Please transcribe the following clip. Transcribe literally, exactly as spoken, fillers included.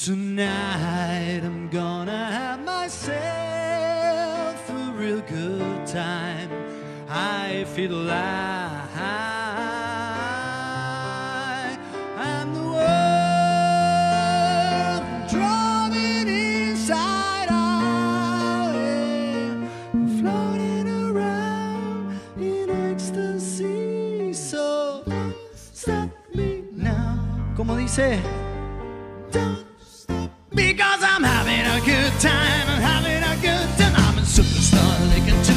Tonight I'm gonna have myself a real good time. I feel alive. I'm the world driving inside out, yeah. Floating around in ecstasy. So don't stop me now. Como dice, because I'm having a good time, I'm having a good time. I'm a superstar, they can